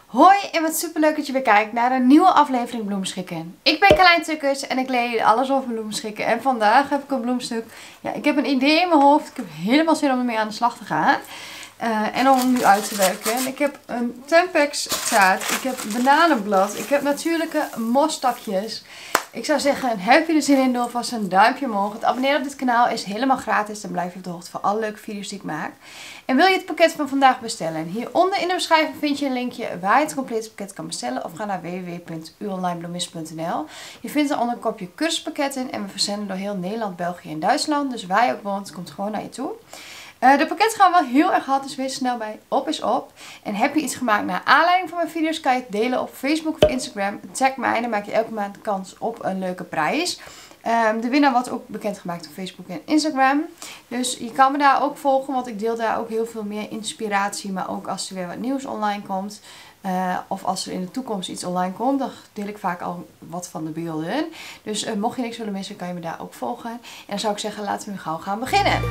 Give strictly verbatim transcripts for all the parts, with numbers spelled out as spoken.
Hoi en wat super leuk dat je weer kijkt naar een nieuwe aflevering Bloemschikken. Ik ben Carlijn Tukkers en ik leer alles over bloemschikken. En vandaag heb ik een bloemstuk. Ja, ik heb een idee in mijn hoofd. Ik heb helemaal zin om ermee aan de slag te gaan. Uh, en om hem nu uit te werken. Ik heb een Tempex taart. Ik heb bananenblad. Ik heb natuurlijke mostakjes. Ik zou zeggen, heb je er zin in, doe alvast een duimpje omhoog. Het abonneren op dit kanaal is helemaal gratis. Dan blijf je op de hoogte van alle leuke video's die ik maak. En wil je het pakket van vandaag bestellen? Hieronder in de beschrijving vind je een linkje waar je het complete pakket kan bestellen. Of ga naar w w w punt u online bloemist punt n l. Je vindt er onder een kopje cursuspakketten. En we verzenden door heel Nederland, België en Duitsland. Dus waar je ook woont, komt gewoon naar je toe. Uh, de pakketten gaan wel heel erg hard, dus wees snel bij. Op is op. En heb je iets gemaakt naar aanleiding van mijn video's, kan je het delen op Facebook of Instagram. Tag mij en dan maak je elke maand kans op een leuke prijs. Um, de winnaar wordt ook bekendgemaakt op Facebook en Instagram. Dus je kan me daar ook volgen, want ik deel daar ook heel veel meer inspiratie. Maar ook als er weer wat nieuws online komt. Uh, of als er in de toekomst iets online komt, dan deel ik vaak al wat van de beelden. Dus uh, mocht je niks willen missen, kan je me daar ook volgen. En dan zou ik zeggen, laten we nu gauw gaan beginnen.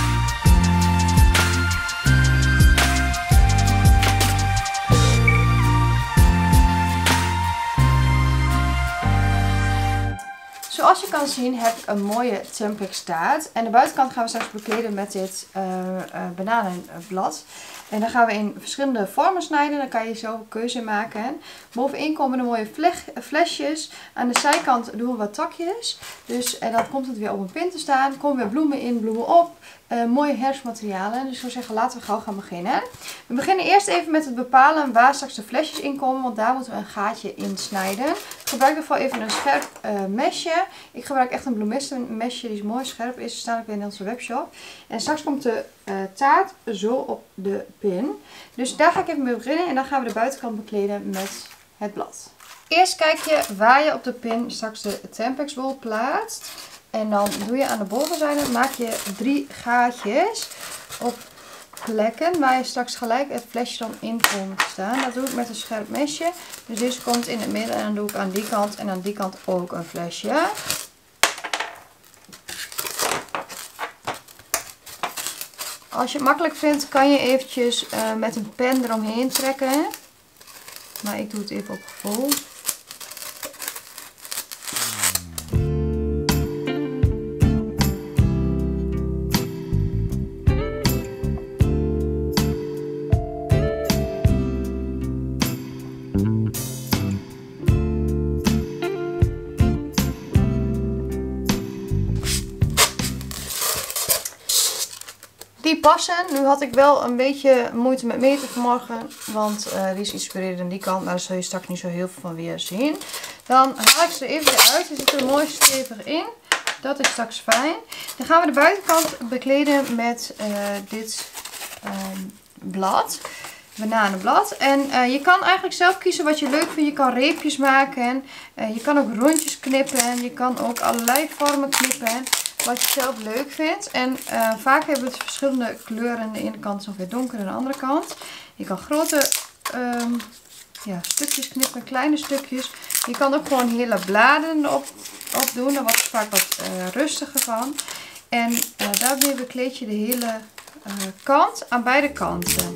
Zoals je kan zien heb ik een mooie Tempex taart. En de buitenkant gaan we straks bekleden met dit uh, uh, bananenblad. En dan gaan we in verschillende vormen snijden. Dan kan je zo een keuze maken. Bovenin komen de mooie flesjes. Aan de zijkant doen we wat takjes. Dus, en dan komt het weer op een pin te staan. Er komen weer bloemen in, bloemen op. Uh, mooie herfstmaterialen. Dus ik zou zeggen, laten we gauw gaan beginnen. We beginnen eerst even met het bepalen waar straks de flesjes in komen. Want daar moeten we een gaatje in snijden. Ik gebruik ervoor even een scherp uh, mesje. Ik gebruik echt een bloemistenmesje die mooi scherp is. Staan ook in onze webshop. En straks komt de uh, taart zo op de pin. Dus daar ga ik even mee beginnen. En dan gaan we de buitenkant bekleden met het blad. Eerst kijk je waar je op de pin straks de Tempex bol plaatst. En dan doe je aan de bovenzijde, maak je drie gaatjes op plekken waar je straks gelijk het flesje dan in komt staan. Dat doe ik met een scherp mesje. Dus deze komt in het midden en dan doe ik aan die kant en aan die kant ook een flesje. Als je het makkelijk vindt, kan je eventjes uh, met een pen eromheen trekken. Maar ik doe het even op gevoel. Die passen. Nu had ik wel een beetje moeite met meten vanmorgen. Want uh, die is iets breder dan die kant. Maar daar zul je straks niet zo heel veel van weer zien. Dan haal ik ze even eruit. Die zit er mooi stevig in. Dat is straks fijn. Dan gaan we de buitenkant bekleden met uh, dit uh, blad. Bananenblad. En uh, je kan eigenlijk zelf kiezen wat je leuk vindt. Je kan reepjes maken. Uh, je kan ook rondjes knippen. Je kan ook allerlei vormen knippen. Wat je zelf leuk vindt. En uh, vaak hebben we verschillende kleuren. De ene kant is nog weer donker en de andere kant. Je kan grote um, ja, stukjes knippen, kleine stukjes. Je kan ook gewoon hele bladen erop op doen. Daar wordt het vaak wat uh, rustiger van. En uh, daarmee bekleed je de hele uh, kant aan beide kanten.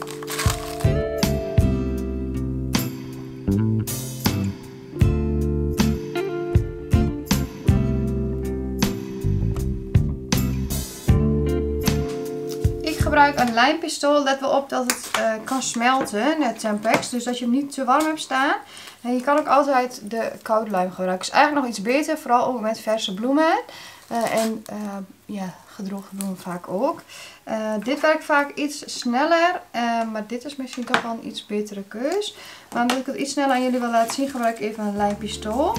Ik gebruik een lijmpistool. Let wel op dat het uh, kan smelten, net Tempex. Dus dat je hem niet te warm hebt staan. En je kan ook altijd de koude lijm gebruiken. Is eigenlijk nog iets beter. Vooral ook met verse bloemen. Uh, en uh, ja, gedroogde bloemen vaak ook. Uh, dit werkt vaak iets sneller. Uh, maar dit is misschien toch wel een iets betere keus. Maar omdat ik het iets sneller aan jullie wil laten zien, gebruik ik even een lijmpistool.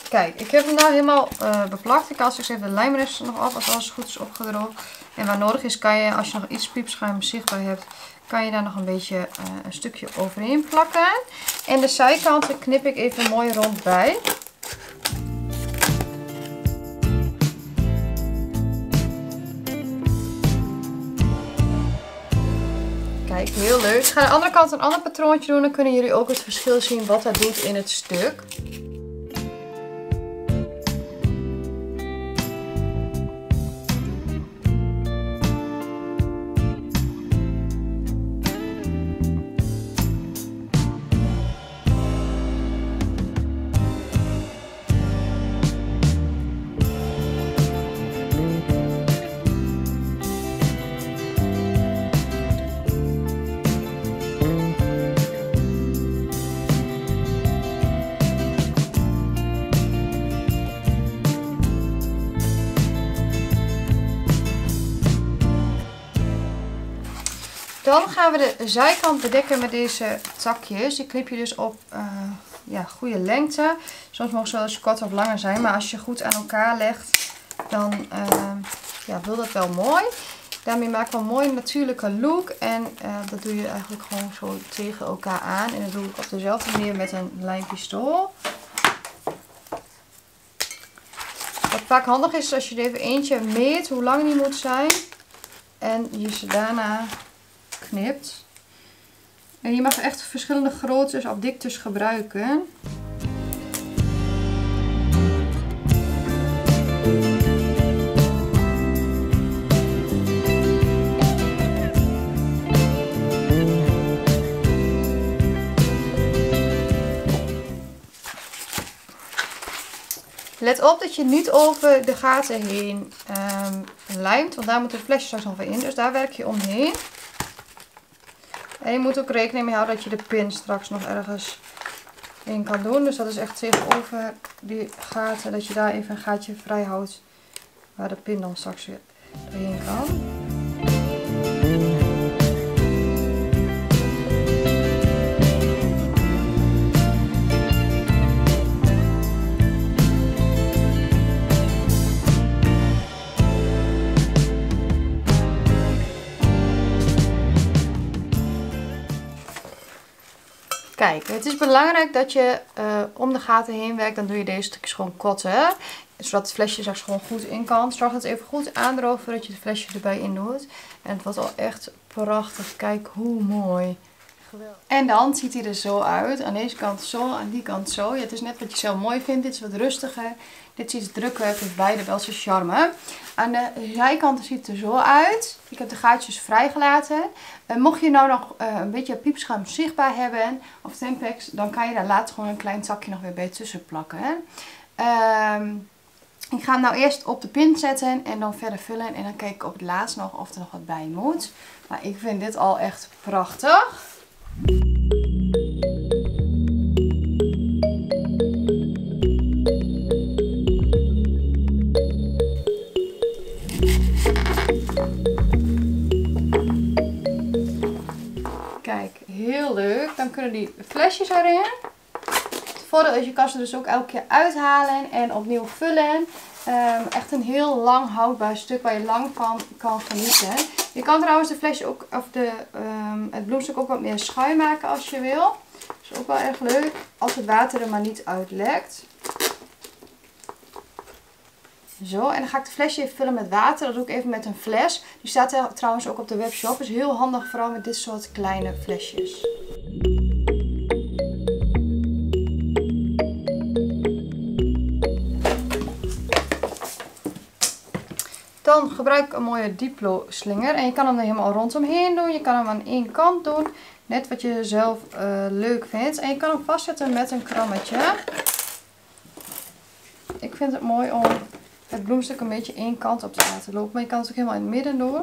Kijk, ik heb hem nou helemaal uh, beplakt. Ik haal straks even de lijmresten nog af als alles goed is opgedroogd. En waar nodig is kan je, als je nog iets piepschuim zichtbaar hebt, kan je daar nog een beetje uh, een stukje overheen plakken. En de zijkanten knip ik even mooi rond bij. Kijk, heel leuk. Ik ga aan de andere kant een ander patroontje doen. Dan kunnen jullie ook het verschil zien wat dat doet in het stuk. Dan gaan we de zijkant bedekken met deze takjes. Die knip je dus op uh, ja, goede lengte. Soms mogen ze wel eens kort of langer zijn. Maar als je goed aan elkaar legt, dan uh, ja, wil dat wel mooi. Daarmee maken we een mooie natuurlijke look. En uh, dat doe je eigenlijk gewoon zo tegen elkaar aan. En dat doe ik op dezelfde manier met een lijmpistool. Wat vaak handig is, is als je er even eentje meet hoe lang die moet zijn. En je ze daarna knipt. En je mag echt verschillende groottes of diktes gebruiken. Let op dat je niet over de gaten heen um, lijmt, want daar moet de flesje straks nog weer in. Dus daar werk je omheen. En je moet ook rekening mee houden dat je de pin straks nog ergens in kan doen. Dus dat is echt tegenover die gaten, dat je daar even een gaatje vrij houdt waar de pin dan straks weer doorheen kan. Kijk, het is belangrijk dat je uh, om de gaten heen werkt. Dan doe je deze stukjes gewoon kotten. Zodat het flesje straks gewoon goed in kan. Zorg dat het even goed aandroogt voordat je het flesje erbij in doet. En het wordt al echt prachtig. Kijk hoe mooi. Geweldig. En dan ziet hij er zo uit. Aan deze kant zo, aan die kant zo. Ja, het is net wat je zelf mooi vindt. Dit is wat rustiger. Dit is iets drukker. Het heeft beide wel zijn charme. Aan de zijkanten ziet het er zo uit. Ik heb de gaatjes vrijgelaten. Uh, mocht je nou nog uh, een beetje piepschuim zichtbaar hebben. Of Tempex. Dan kan je daar later gewoon een klein takje nog weer bij tussen plakken. Hè. Uh, ik ga hem nou eerst op de pin zetten. En dan verder vullen. En dan kijk ik op het laatst nog of er nog wat bij moet. Maar ik vind dit al echt prachtig. Kijk, heel leuk. Dan kunnen die flesjes erin. Het voordeel is, je kan ze dus ook elke keer uithalen en opnieuw vullen. Um, echt een heel lang houdbaar stuk waar je lang van kan genieten. Je kan trouwens de flesje ook, of de, um, het bloemstuk ook wat meer schuin maken als je wil. Dat is ook wel erg leuk. Als het water er maar niet uitlekt. Zo, en dan ga ik de flesje even vullen met water. Dat doe ik even met een fles. Die staat er trouwens ook op de webshop. Is heel handig, vooral met dit soort kleine flesjes. Dan gebruik ik een mooie Diplo slinger. En je kan hem er helemaal rondomheen doen. Je kan hem aan één kant doen. Net wat je zelf uh, leuk vindt. En je kan hem vastzetten met een krammetje. Ik vind het mooi om het bloemstuk een beetje één kant op te laten lopen. Maar je kan het ook helemaal in het midden doen.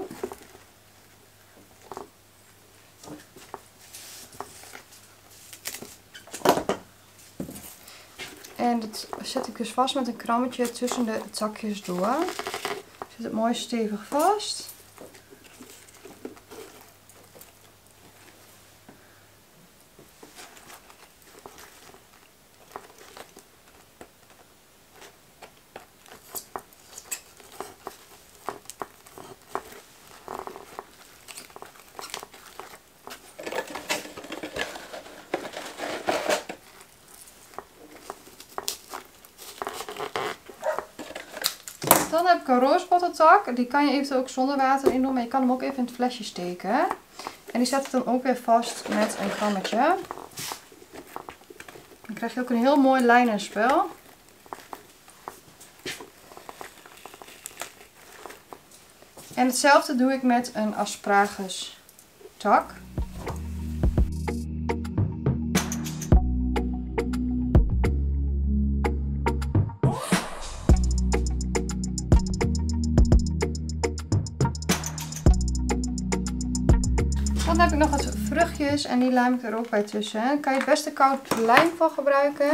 En dat zet ik dus vast met een krammetje tussen de takjes door. Zit het mooi stevig vast. ik een roosbotteltak. Die kan je eventueel ook zonder water in doen. Maar je kan hem ook even in het flesje steken. En die zet ik dan ook weer vast met een krammetje. Dan krijg je ook een heel mooi lijnenspel. En hetzelfde doe ik met een asparagus tak. Dan heb ik nog wat vruchtjes en die lijm ik er ook bij tussen. Daar kan je het beste koud lijm van gebruiken.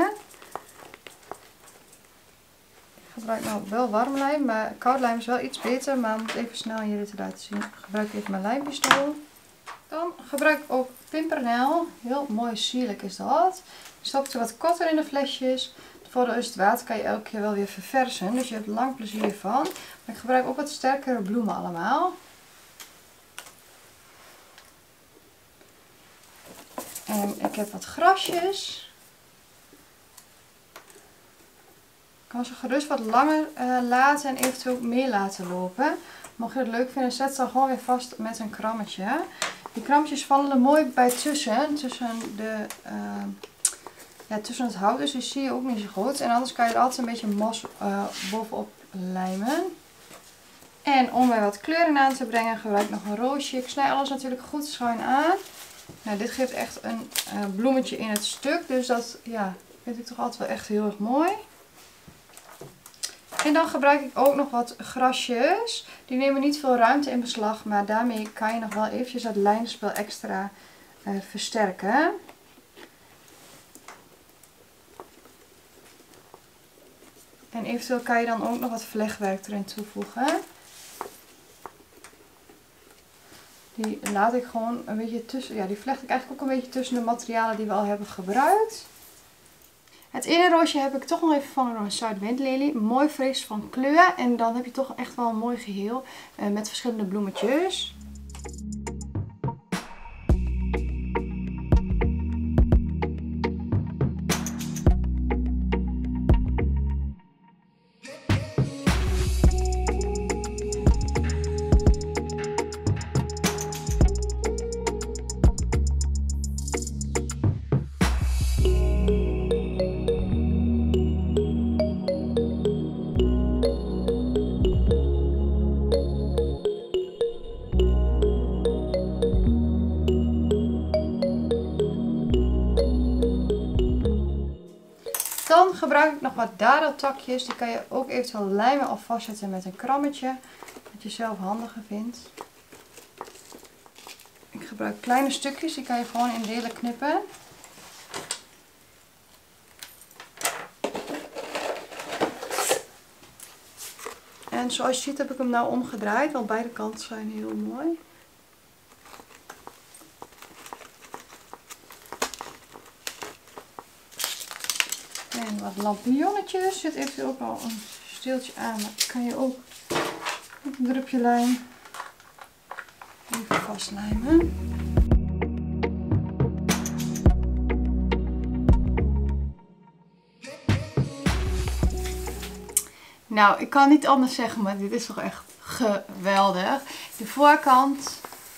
Ik gebruik nou wel warm lijm, maar koud lijm is wel iets beter. Maar om het even snel jullie te laten zien, gebruik ik even mijn lijmpistool. Dan gebruik ik ook pimpernel. Heel mooi sierlijk is dat. Je stopt er wat korter in de flesjes. Voor de het water kan je elke keer wel weer verversen. Dus je hebt lang plezier van. Maar ik gebruik ook wat sterkere bloemen allemaal. En ik heb wat grasjes. Ik kan ze gerust wat langer uh, laten en eventueel ook meer laten lopen. Mocht je het leuk vinden, zet ze dan gewoon weer vast met een krammetje. Die krammetjes vallen er mooi bij tussen. Tussen, de, uh, ja, tussen het hout, dus die zie je ook niet zo goed. En anders kan je er altijd een beetje mos uh, bovenop lijmen. En om er wat kleur in aan te brengen, gebruik ik nog een roosje. Ik snij alles natuurlijk goed schuin aan. Nou, dit geeft echt een uh, bloemetje in het stuk. Dus dat ja, vind ik toch altijd wel echt heel erg mooi. En dan gebruik ik ook nog wat grasjes. Die nemen niet veel ruimte in beslag. Maar daarmee kan je nog wel eventjes dat lijnspel extra uh, versterken. En eventueel kan je dan ook nog wat vlechtwerk erin toevoegen. Die laat ik gewoon een beetje tussen, ja die vlecht ik eigenlijk ook een beetje tussen de materialen die we al hebben gebruikt. Het ene roosje heb ik toch nog even vervangen door een zuidwindlelie. Mooi fris van kleur en dan heb je toch echt wel een mooi geheel uh, met verschillende bloemetjes. Dan gebruik ik nog wat dadeltakjes. Die kan je ook eventueel lijmen of vastzetten met een krammetje. Wat je zelf handiger vindt. Ik gebruik kleine stukjes. Die kan je gewoon in delen knippen. En zoals je ziet heb ik hem nou omgedraaid. Want beide kanten zijn heel mooi. En wat lampionnetjes. Er zit eventueel ook al een steeltje aan. Maar kan je ook met een drupje lijm even vastlijmen. Nou, ik kan niet anders zeggen, maar dit is toch echt geweldig. De voorkant,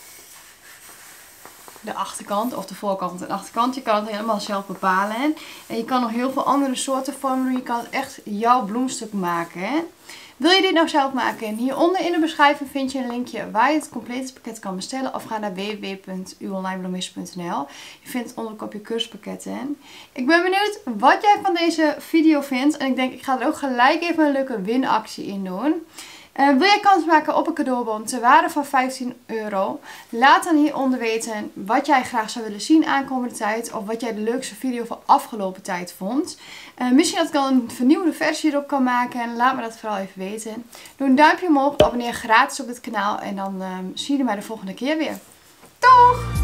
de achterkant of de voorkant en de achterkant. Je kan het helemaal zelf bepalen. En je kan nog heel veel andere soorten vormen doen. Je kan echt jouw bloemstuk maken. Wil je dit nou zelf maken? Hieronder in de beschrijving vind je een linkje waar je het complete pakket kan bestellen. Of ga naar w w w punt uw online bloemist punt n l. Je vindt het onder kopje cursuspakketten. Ik ben benieuwd wat jij van deze video vindt. En ik denk ik ga er ook gelijk even een leuke winactie in doen. Uh, wil jij kans maken op een cadeaubon ter waarde van vijftien euro? Laat dan hieronder weten wat jij graag zou willen zien aankomende tijd. Of wat jij de leukste video van afgelopen tijd vond. Uh, misschien dat ik al een vernieuwde versie erop kan maken. En laat me dat vooral even weten. Doe een duimpje omhoog, abonneer gratis op dit kanaal. En dan uh, zie je mij de volgende keer weer. Doeg!